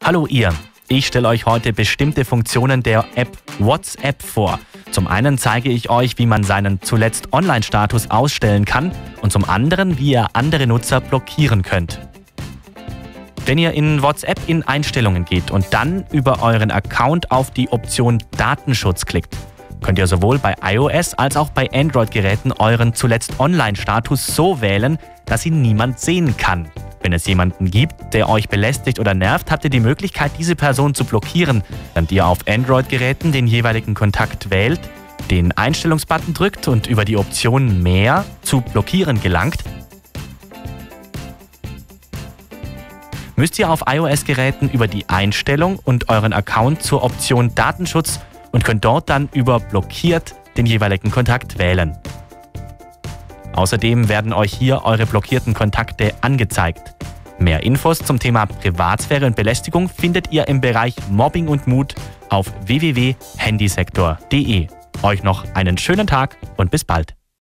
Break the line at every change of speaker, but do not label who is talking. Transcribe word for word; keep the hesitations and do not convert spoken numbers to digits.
Hallo ihr! Ich stelle euch heute bestimmte Funktionen der App WhatsApp vor. Zum einen zeige ich euch, wie man seinen zuletzt Online-Status ausstellen kann und zum anderen, wie ihr andere Nutzer blockieren könnt. Wenn ihr in WhatsApp in Einstellungen geht und dann über euren Account auf die Option Datenschutz klickt, könnt ihr sowohl bei iOS als auch bei Android-Geräten euren zuletzt Online-Status so wählen, dass ihn niemand sehen kann. Wenn es jemanden gibt, der euch belästigt oder nervt, habt ihr die Möglichkeit, diese Person zu blockieren, während ihr auf Android-Geräten den jeweiligen Kontakt wählt, den Einstellungsbutton drückt und über die Option Mehr zu blockieren gelangt. Müsst ihr auf iOS-Geräten über die Einstellung und euren Account zur Option Datenschutz und könnt dort dann über Blockiert den jeweiligen Kontakt wählen. Außerdem werden euch hier eure blockierten Kontakte angezeigt. Mehr Infos zum Thema Privatsphäre und Belästigung findet ihr im Bereich Mobbing und Mut auf w w w punkt handysektor punkt de. Euch noch einen schönen Tag und bis bald.